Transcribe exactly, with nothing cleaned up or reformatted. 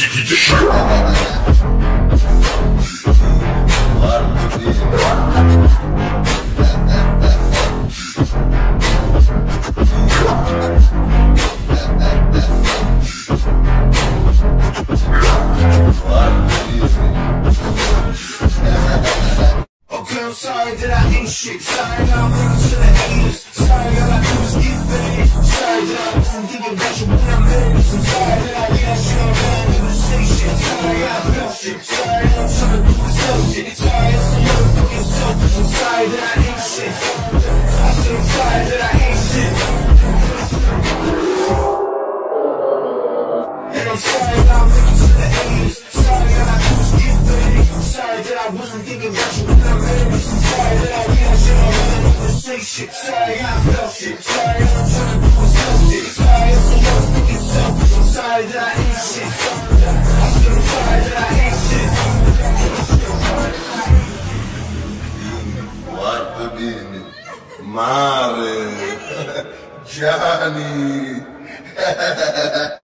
I'm sorry that I ain't shit. Sorry that I'm running to the haters. Sorry all I do is get paid. Sorry that I wasn't thinking about you when I made it. I'm sorry that I get that shit on man and I say shit. Sorry I feel shit. Sorry that I'm trying to do this hell shit. Sorry I'm so motherfucking selfish. I'm sorry that I ain't shit. I said I'm sorry that I ain't shit. And I'm sorry that I'm running to the haters. Sorry all I do is get paid. Sorry that I wasn't thinking about you when I made it. Sorry that I get that shit on man and I say shit. Sorry I felt shit. Sorry I'm trying to do this hell shit. Sorry I'm so motherfucking selfish. I'm sorry that I ain't shit. I said I'm sorry that I ain't shit. Guarda bene, mare, Gianni.